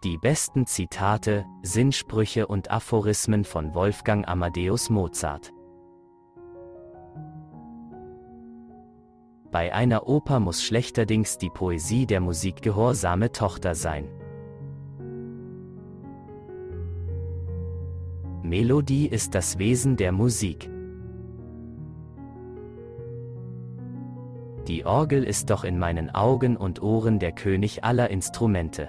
Die besten Zitate, Sinnsprüche und Aphorismen von Wolfgang Amadeus Mozart. Bei einer Oper muss schlechterdings die Poesie der Musik gehorsame Tochter sein. Melodie ist das Wesen der Musik. Die Orgel ist doch in meinen Augen und Ohren der König aller Instrumente.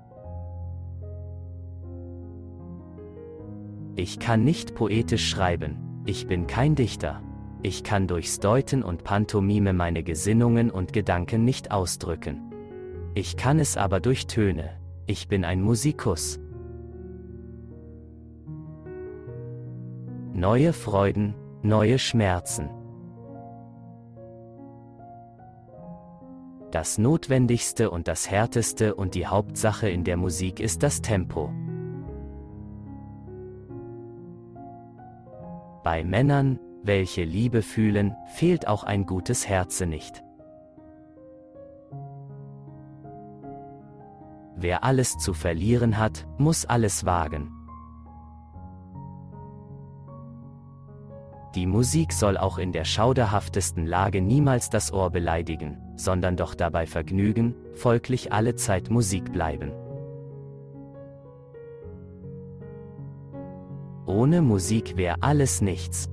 Ich kann nicht poetisch schreiben, ich bin kein Dichter. Ich kann durchs Deuten und Pantomime meine Gesinnungen und Gedanken nicht ausdrücken. Ich kann es aber durch Töne, ich bin ein Musikus. Neue Freuden, neue Schmerzen. Das Notwendigste und das Härteste und die Hauptsache in der Musik ist das Tempo. Bei Männern, welche Liebe fühlen, fehlt auch ein gutes Herze nicht. Wer alles zu verlieren hat, muss alles wagen. Die Musik soll auch in der schauderhaftesten Lage niemals das Ohr beleidigen, sondern doch dabei Vergnügen, folglich allezeit Musik bleiben. Ohne Musik wäre alles nichts.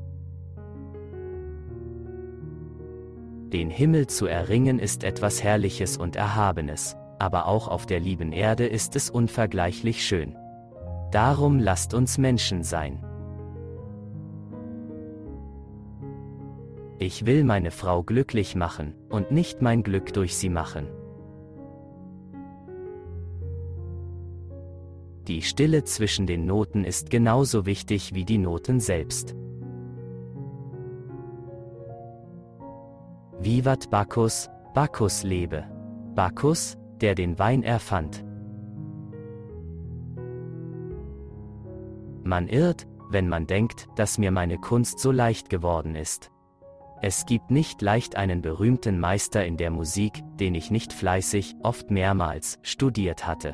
Den Himmel zu erringen ist etwas Herrliches und Erhabenes, aber auch auf der lieben Erde ist es unvergleichlich schön. Darum lasst uns Menschen sein. Ich will meine Frau glücklich machen, und nicht mein Glück durch sie machen. Die Stille zwischen den Noten ist genauso wichtig wie die Noten selbst. Vivat Bacchus, Bacchus lebe. Bacchus, der den Wein erfand. Man irrt, wenn man denkt, dass mir meine Kunst so leicht geworden ist. Es gibt nicht leicht einen berühmten Meister in der Musik, den ich nicht fleißig, oft mehrmals, studiert hatte.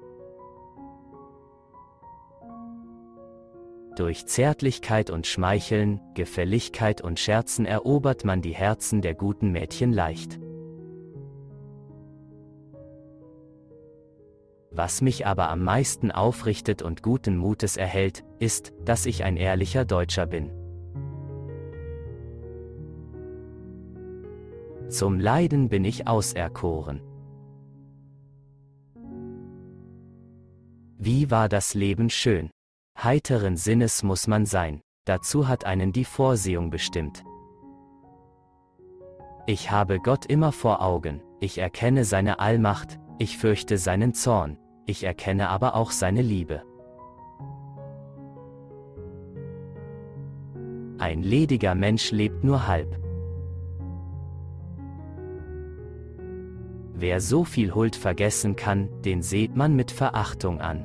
Durch Zärtlichkeit und Schmeicheln, Gefälligkeit und Scherzen erobert man die Herzen der guten Mädchen leicht. Was mich aber am meisten aufrichtet und guten Mutes erhält, ist, dass ich ein ehrlicher Deutscher bin. Zum Leiden bin ich auserkoren. Wie war das Leben schön? Heiteren Sinnes muss man sein, dazu hat einen die Vorsehung bestimmt. Ich habe Gott immer vor Augen, ich erkenne seine Allmacht, ich fürchte seinen Zorn, ich erkenne aber auch seine Liebe. Ein lediger Mensch lebt nur halb. Wer so viel Huld vergessen kann, den sieht man mit Verachtung an.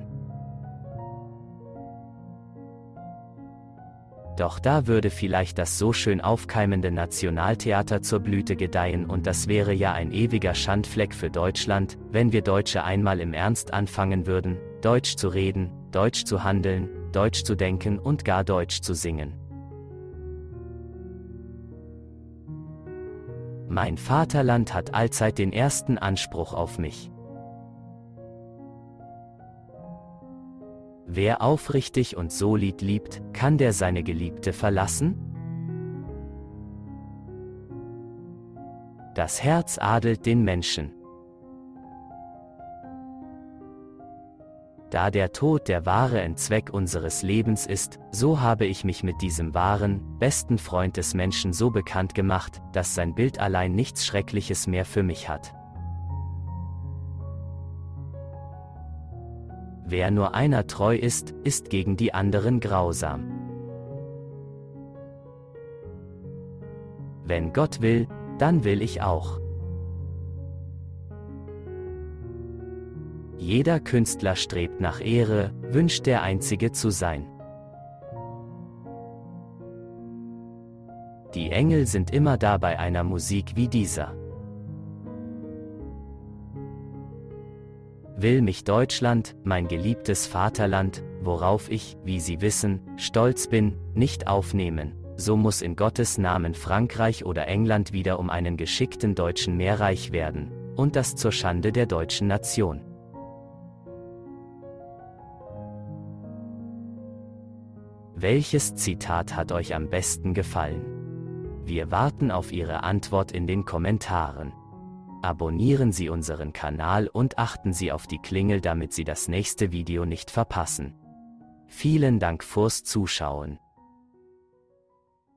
Doch da würde vielleicht das so schön aufkeimende Nationaltheater zur Blüte gedeihen und das wäre ja ein ewiger Schandfleck für Deutschland, wenn wir Deutsche einmal im Ernst anfangen würden, Deutsch zu reden, Deutsch zu handeln, Deutsch zu denken und gar Deutsch zu singen. Mein Vaterland hat allzeit den ersten Anspruch auf mich. Wer aufrichtig und solid liebt, kann der seine Geliebte verlassen? Das Herz adelt den Menschen. Da der Tod der wahre Endzweck unseres Lebens ist, so habe ich mich mit diesem wahren, besten Freund des Menschen so bekannt gemacht, dass sein Bild allein nichts Schreckliches mehr für mich hat. Wer nur einer treu ist, ist gegen die anderen grausam. Wenn Gott will, dann will ich auch. Jeder Künstler strebt nach Ehre, wünscht der Einzige zu sein. Die Engel sind immer da bei einer Musik wie dieser. Will mich Deutschland, mein geliebtes Vaterland, worauf ich, wie Sie wissen, stolz bin, nicht aufnehmen, so muss in Gottes Namen Frankreich oder England wieder um einen geschickten Deutschen mehr reich werden, und das zur Schande der deutschen Nation. Welches Zitat hat euch am besten gefallen? Wir warten auf Ihre Antwort in den Kommentaren. Abonnieren Sie unseren Kanal und achten Sie auf die Klingel, damit Sie das nächste Video nicht verpassen. Vielen Dank fürs Zuschauen.